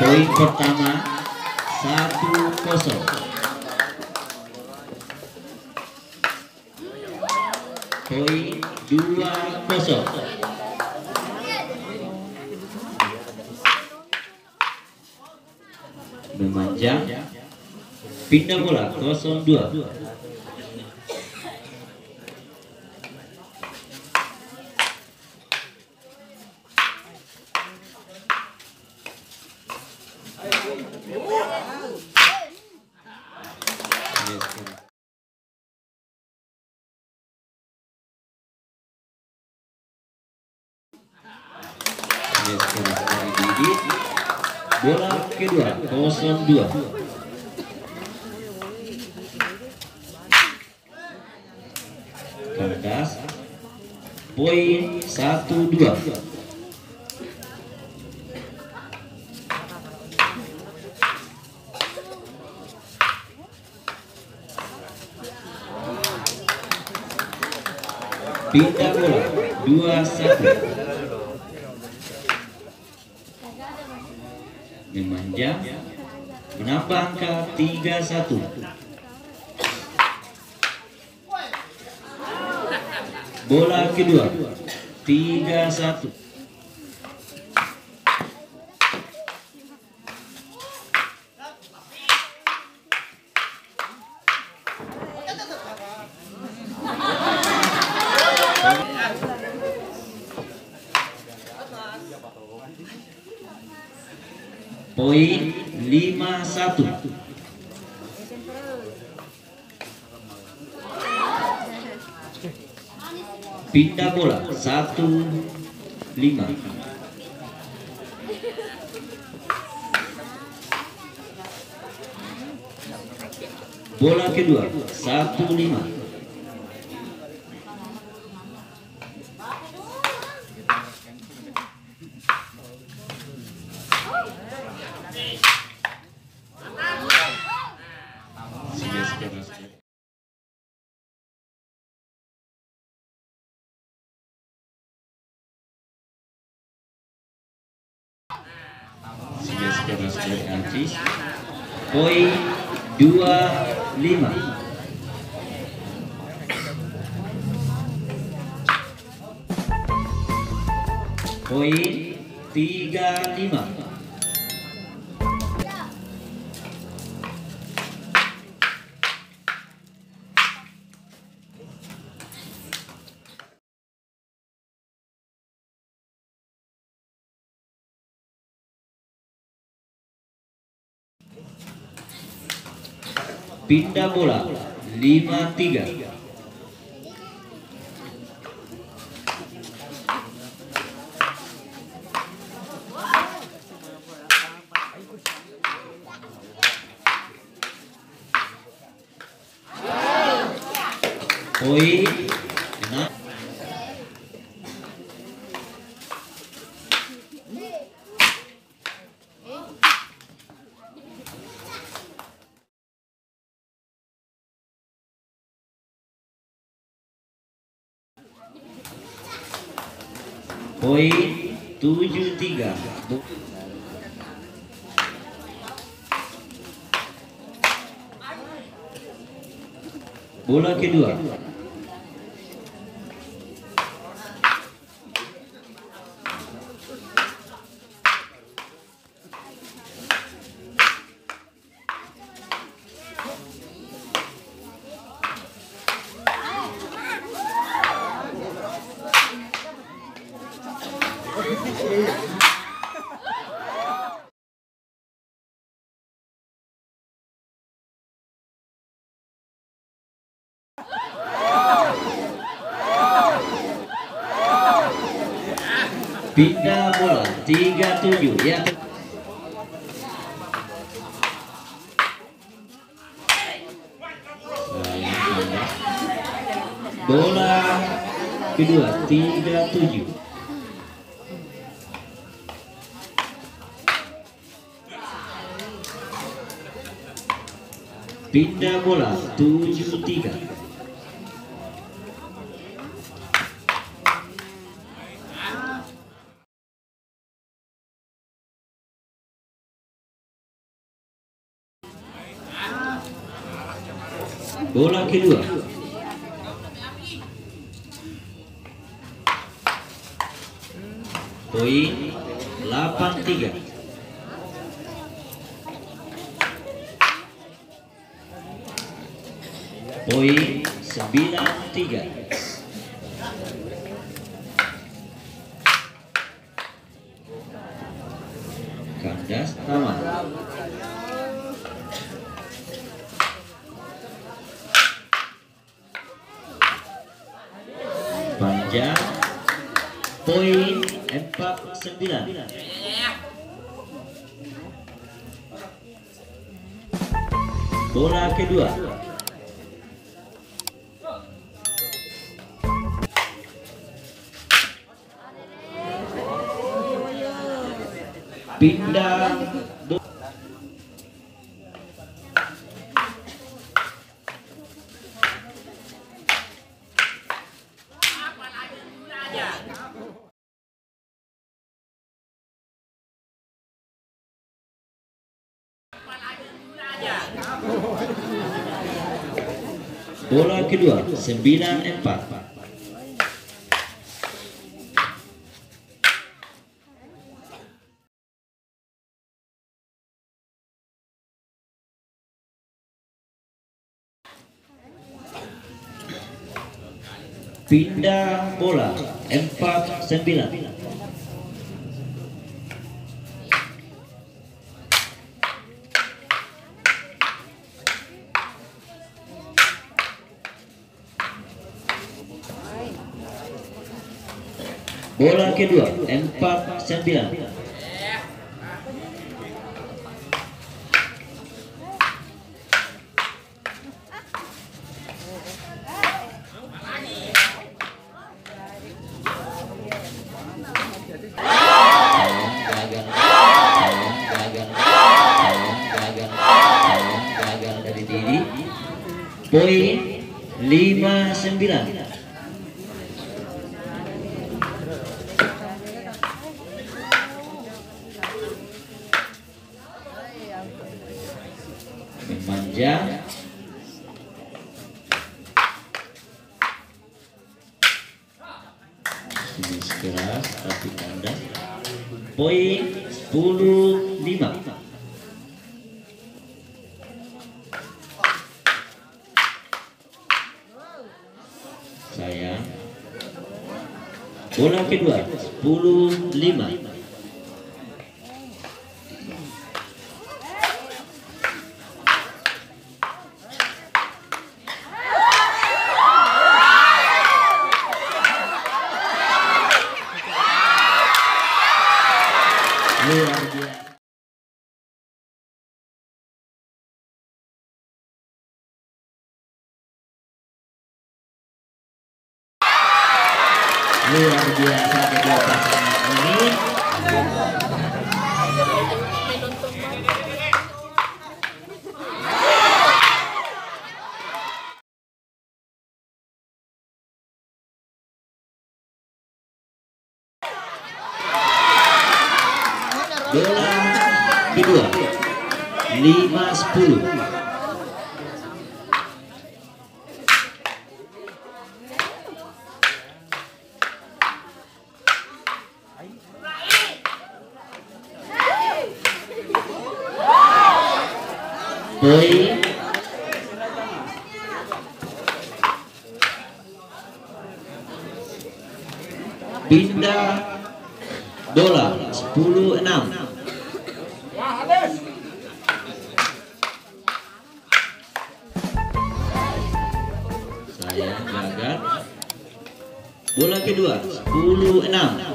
Poin pertama 1-0. Poin 2-0. Memanjang, pindah bola 0-2. Bola kedua 0-2. Kandas. Poin 1-2. Pindah bola 2-1. Memanjang, menambah angka 3-1. Bola kedua 3-1. Poin 5-1. Pindah bola 1-5. Bola kedua 1-5. Poin 2-5. Poin 3-5. Pindah bola 5-3. Poin 6. Poin 7-3. Bola kedua. Pindah bola 37 ya. Bola kedua 37. Pindah bola 73. Bola kedua. Poin 8-3. Poin 9-3. Kandas taman. Panjang. Poin 4-9. Bola kedua. Pindah. Bola kedua 9-4. Pindah bola 4-9. Bola kedua 4-9. Gagal dari diri. Poin 5-9. Memanjang. Ini keras tapi kandas. Poin 10-5. Sayang. Bola kedua 10-5. Luar biasa kedua pasangan ini. Bola kedua 5-10. Poin pindah bola 10-6. Saya gagal. Bola kedua 10-6.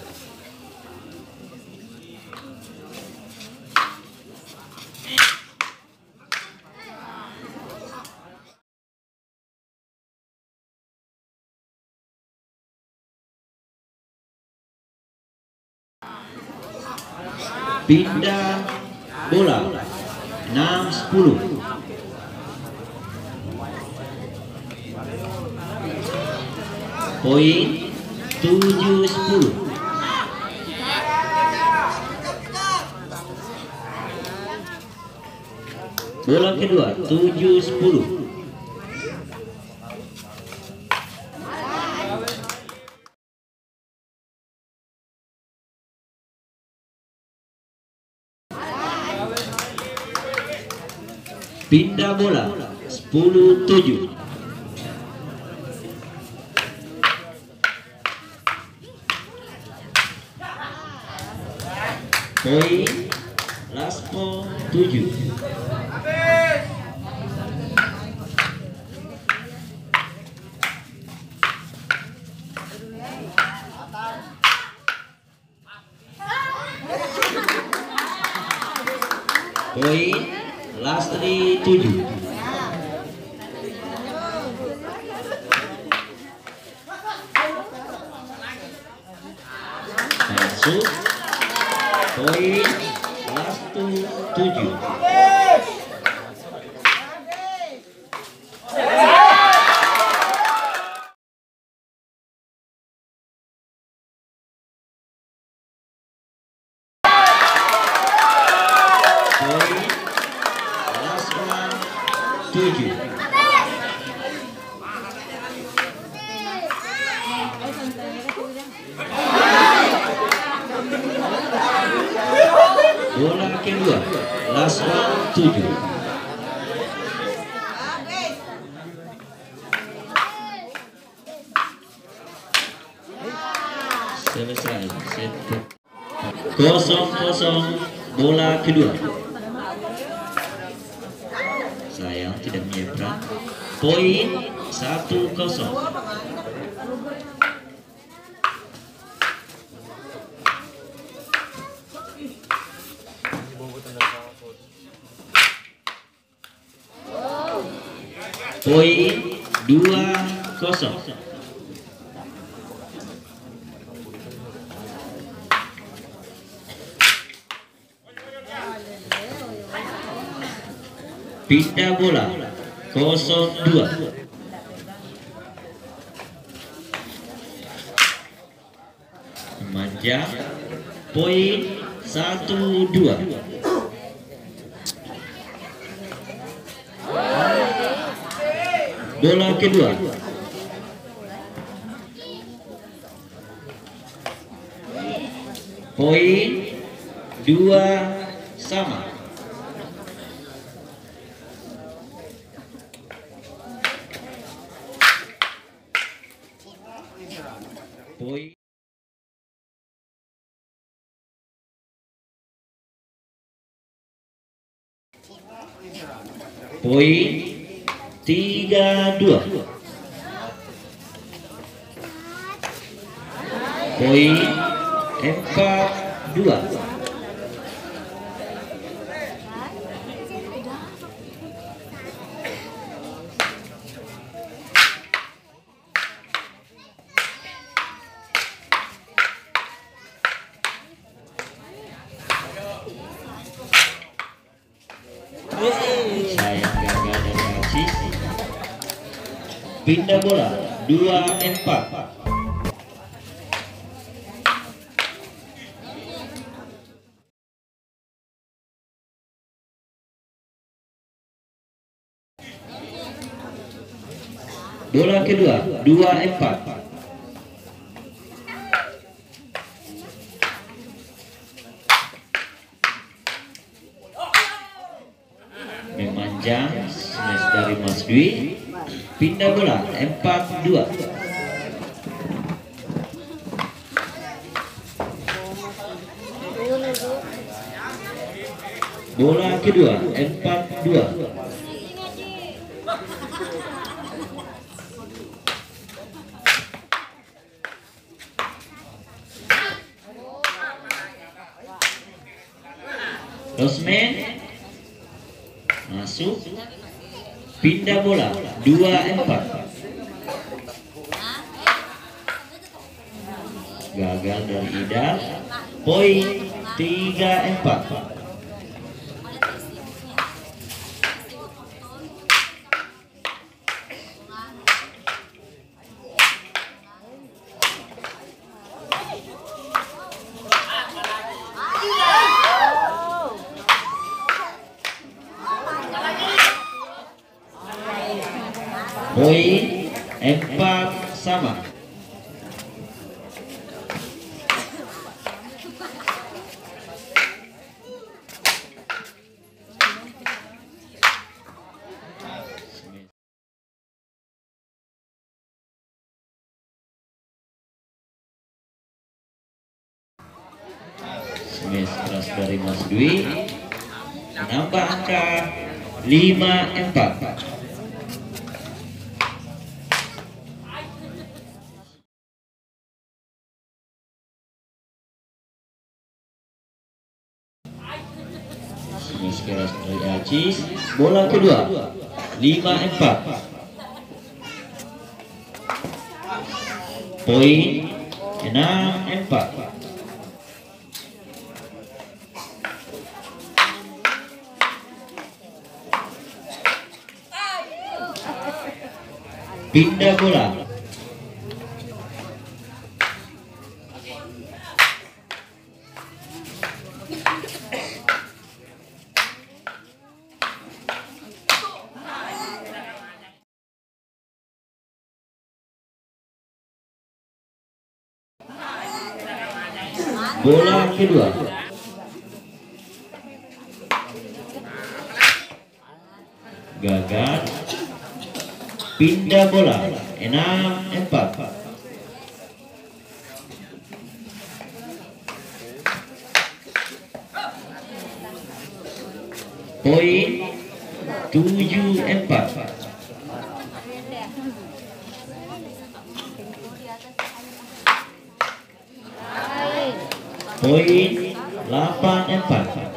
Pindah bola 6-10. Poin 7-10. Bola kedua 7-10. Pindah bola 10-7. Poin Laspo 7. Poin Lastri 7. Masuk. Poin Lastu 7. Poin Lasma 7. Bola kedua Lasma 7. Selesai set 0-0 bola kedua. Sayang tidak menyeberang. Poin 1-0. Poin 2-0. Pindah bola 0-2. Memanjang. Poin 1-2. Bola kedua. Poin 2-2. Poin Poin 3-2. Poin 4-2. Sayang gagal dari Aziz. Pindah bola 2-4. Bola kedua 2-4. Memanjang smash dari Mas Dwi. Pindah bola 4-2. Bola kedua 4-2. Rosman masuk. Pindah bola 2-4. Gagal dari Ida. Poin 3-4. Poin 4-sama. Mes keras dari Mas Dwi menambah angka 5-4. Mes keras dari Acis, bola kedua 5-4. Poin 6-4. Pindah bola. Bola kedua. Gagal. Pindah bola 6-4. Poin 7-4. Poin 8-4.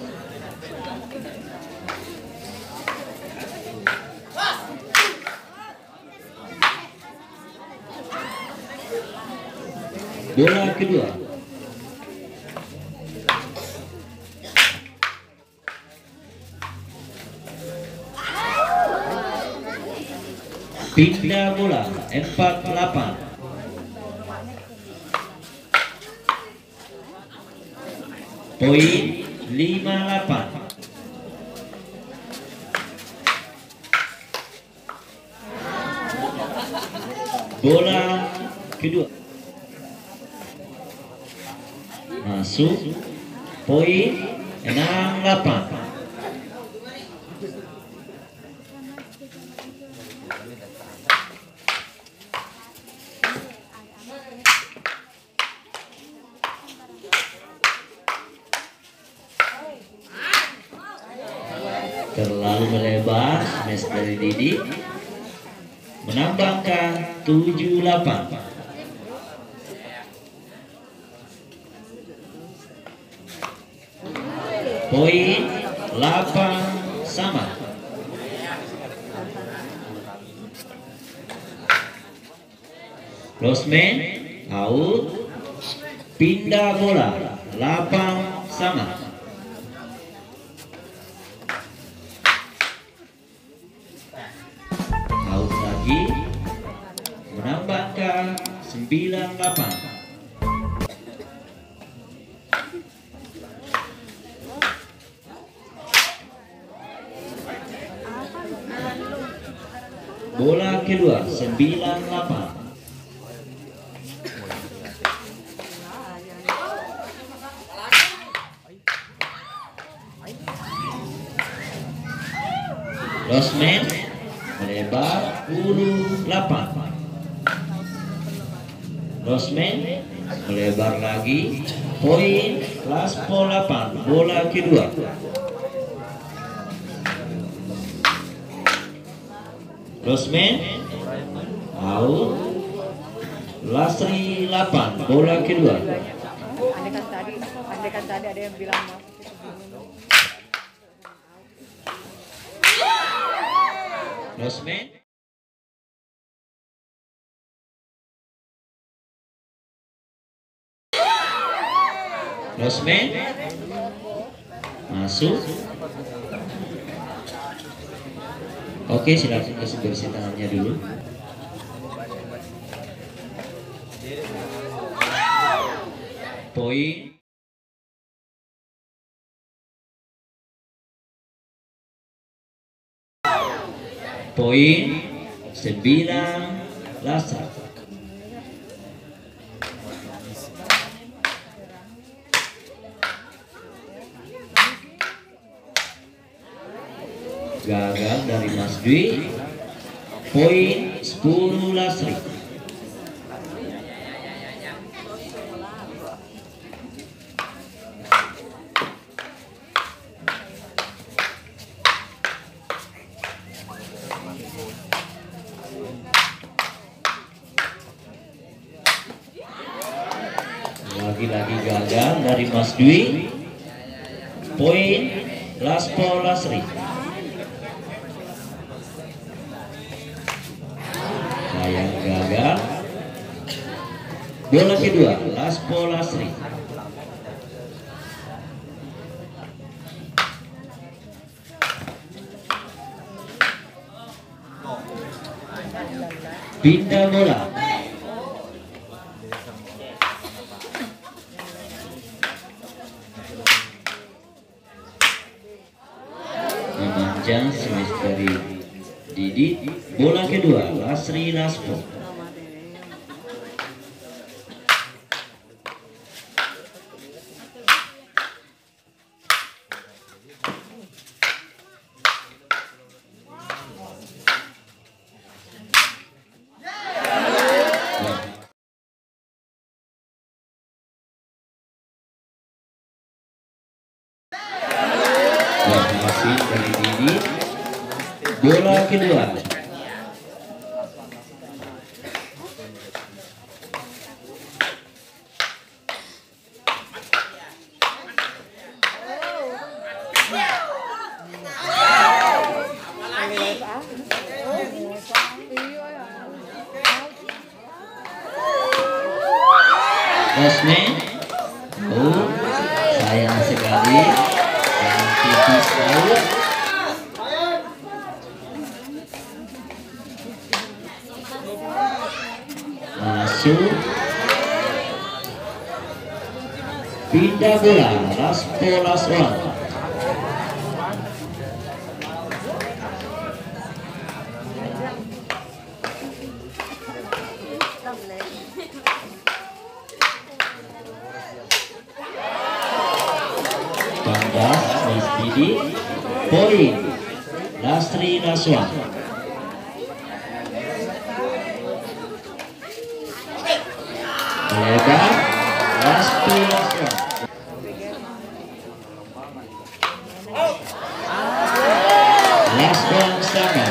Bola kedua. Pindah bola 4-8. Poin 5-8. Bola kedua masuk. Poin 6-8. Terlalu melebar, smash dari Didi menambahkan 7-8. Poin 8 sama. Losmen out. Pindah bola 8 sama. Out lagi menambahkan 9-8. Bola kedua 9-8. Losmen melebar 10-8. Losmen melebar lagi. Poin Laspo 8. Bola kedua. Losmen out. Lasri 8. Bola kedua. Andai kan tadi ada yang bilang Losmen Losmen masuk. Oke, silakan kasih bersih tangannya dulu. Poin poin 9 Lasar. Gagal dari Mas Dwi. Poin 10 Lasri. Lagi-lagi gagal dari Mas Dwi. Poin Laspo Lasri. Sayang gagal. Bola kedua Laspo Lasri. Pindah bola. Memanjang smash dari Didi. Bola kedua Lasri Laspo. Masih dari Didi. Bola kedua. Bosman. Oh, sayang sekali. Yang tipis sekali. Masuk. Pindah bola Laspo Laswan. Tandas Mas Didi. Poin Lasri Laswan. Lebar Laspo Laswan. Laswan sama.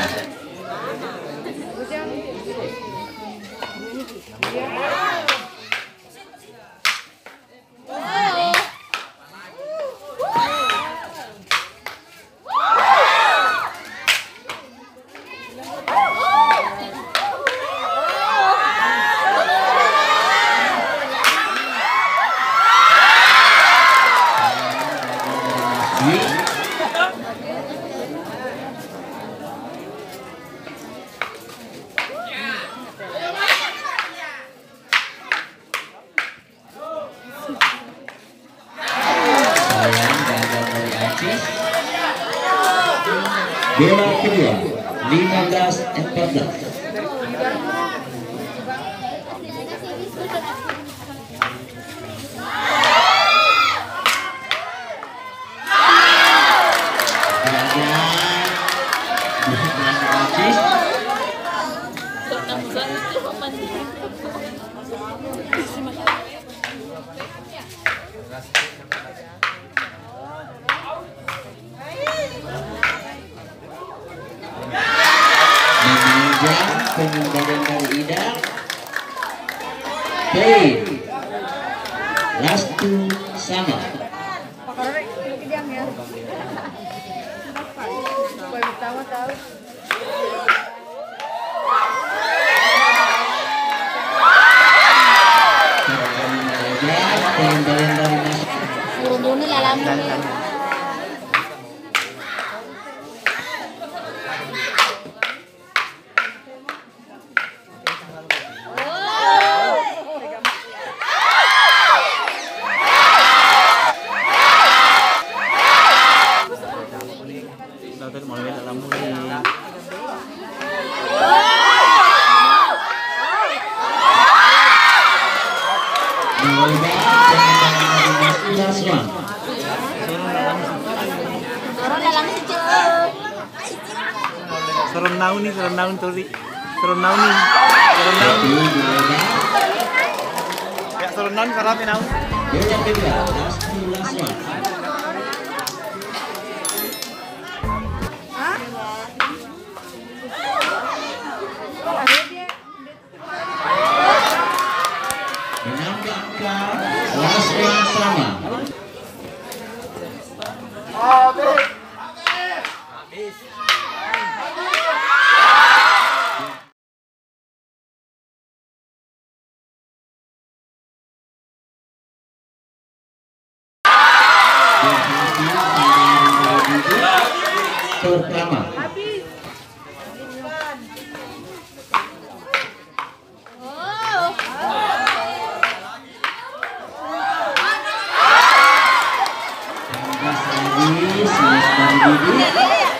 Bola kedua 15-14. Pengembalian dari Ida. Poin last two sama. Pengembalian dari Mas. Turun-turun lalamu. Serendaun turi. Serendaun nih. Serendaun. Ya serendaun karapin naun. Pertama. Tambah lagi, 9 duduk.